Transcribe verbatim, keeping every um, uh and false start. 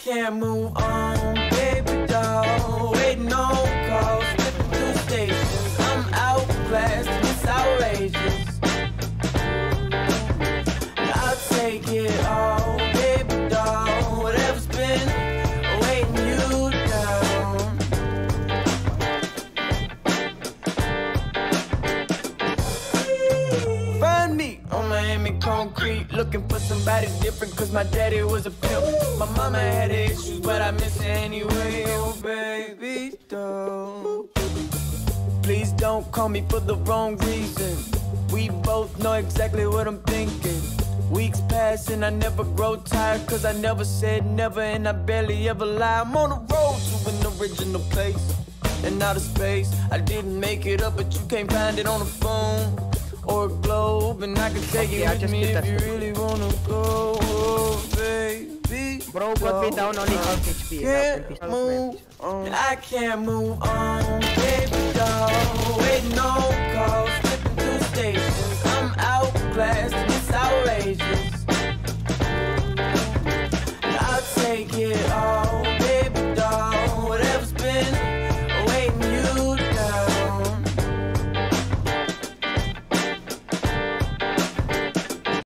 can't move on, baby doll. Waiting on calls, flipping through stations. I'm outclassed, it's outrageous. I'll take it all, baby doll. Whatever's been weighing you down. Find me on Miami concrete, looking for somebody different, cause my daddy was a pimp. My mama had issues, but I miss her anyway. Oh baby doll, please don't call me for the wrong reason. We both know exactly what I'm thinking. Weeks pass and I never grow tired, cause I never said never and I barely ever lie. I'm on the road to an original place and out of space. I didn't make it up, but you can't find it on the phone or a globe, and I can take Okay, it I with just me did if that. you really wanna go, oh, baby. Bro, got me down only half H P. Can't move on. I can't move on, baby doll. Waiting on call.